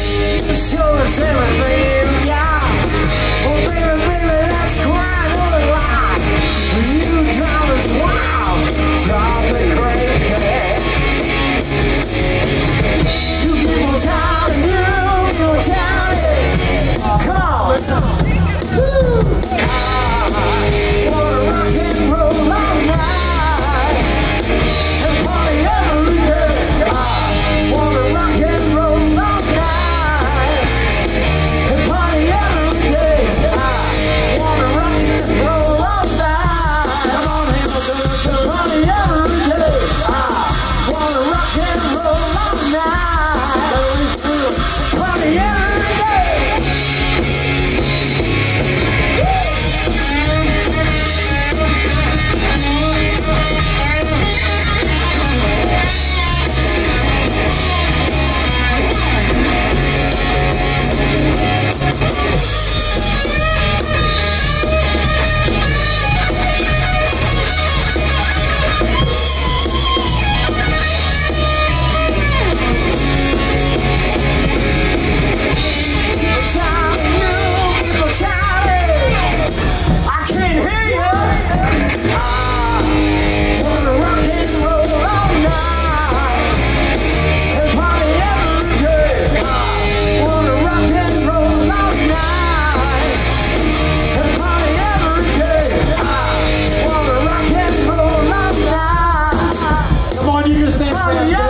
Show us everything you got. Oh baby, baby, that's quite a lot. You drive us wild, drive me crazy. You people shouting, you people shouting. Come on. Woo. I wanna rock and roll all night and party every day. I wanna rock and roll all night and party every day. I wanna rock and roll all night. Come on, Hamilton, party every day. I wanna rock and roll all night, party every day. You can stand for